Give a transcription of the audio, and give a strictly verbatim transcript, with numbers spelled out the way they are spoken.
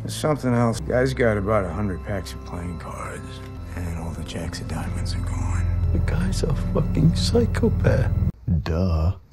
There's something else. Guy's got about a hundred packs of playing cards, and all the jacks of diamonds are gone. The guy's a fucking psychopath. Duh.